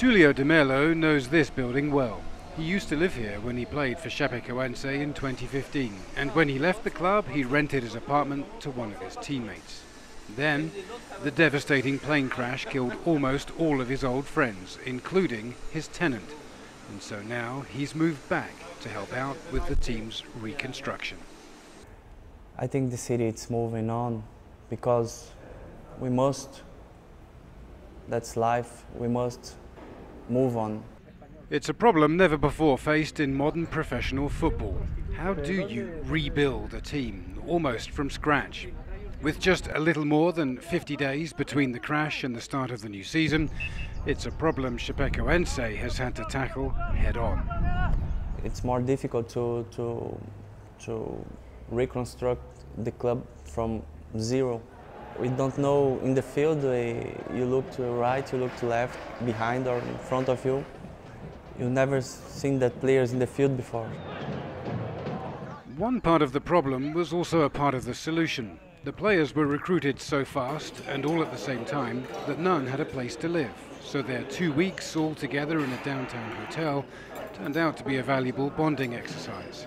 Tullio Di Mello knows this building well. He used to live here when he played for Chapecoense in 2015, and when he left the club he rented his apartment to one of his teammates. Then, the devastating plane crash killed almost all of his old friends, including his tenant, and so now he's moved back to help out with the team's reconstruction. I think the city is moving on because we must, that's life, we must move on. It's a problem never before faced in modern professional football. How do you rebuild a team almost from scratch? With just a little more than 50 days between the crash and the start of the new season, it's a problem Chapecoense has had to tackle head on. It's more difficult to reconstruct the club from zero. We don't know in the field, you look to the right, you look to left, behind or in front of you. You've never seen that players in the field before. One part of the problem was also a part of the solution. The players were recruited so fast and all at the same time that none had a place to live. So their 2 weeks all together in a downtown hotel turned out to be a valuable bonding exercise.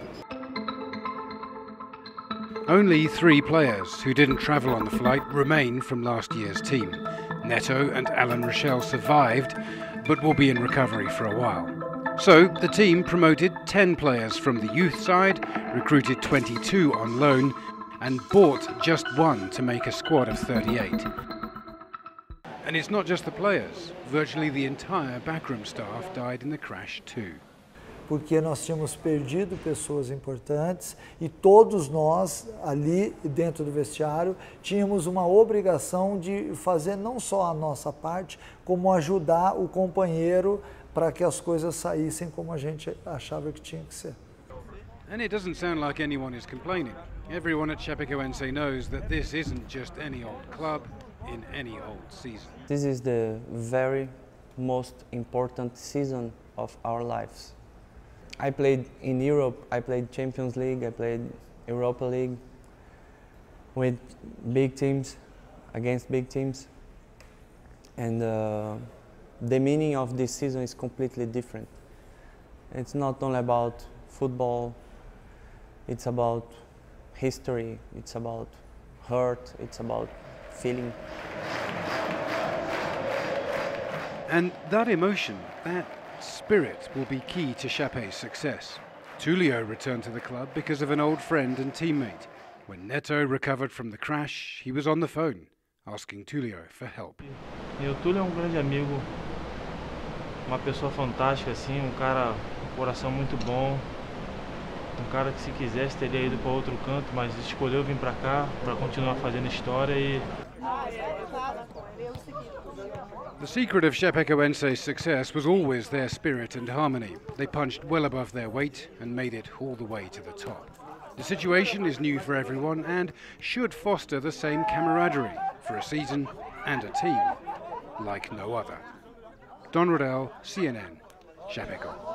Only 3 players who didn't travel on the flight remain from last year's team. Neto and Alan Rochelle survived, but will be in recovery for a while. So the team promoted 10 players from the youth side, recruited 22 on loan, and bought just 1 to make a squad of 38. And it's not just the players. Virtually the entire backroom staff died in the crash too. Porque nós tínhamos perdido pessoas importantes e todos nós ali dentro do vestiário tínhamos uma obrigação de fazer não só a nossa parte, como ajudar o companheiro para que as coisas saíssem como a gente achava que tinha que ser. And it doesn't sound like anyone is complaining. Everyone at Chapecoense knows that this isn't just any old club in any old season. This is the very most important season of our lives. I played in Europe, I played Champions League, I played Europa League with big teams, against big teams. And the meaning of this season is completely different. It's not only about football, it's about history, it's about hurt, it's about feeling. And that emotion, that spirit will be key to Chape's success. Tullio returned to the club because of an old friend and teammate. When Neto recovered from the crash, he was on the phone, asking Tullio for help. E o Tullio é grande amigo, uma pessoa fantástica assim, cara, coração muito bom, cara que se quisesse teria ido para outro canto, mas escolheu vir para cá para continuar fazendo história e The secret of Chapecoense's success was always their spirit and harmony. They punched well above their weight and made it all the way to the top. The situation is new for everyone and should foster the same camaraderie for a season and a team like no other. Don Riddell, CNN, Chapecoense.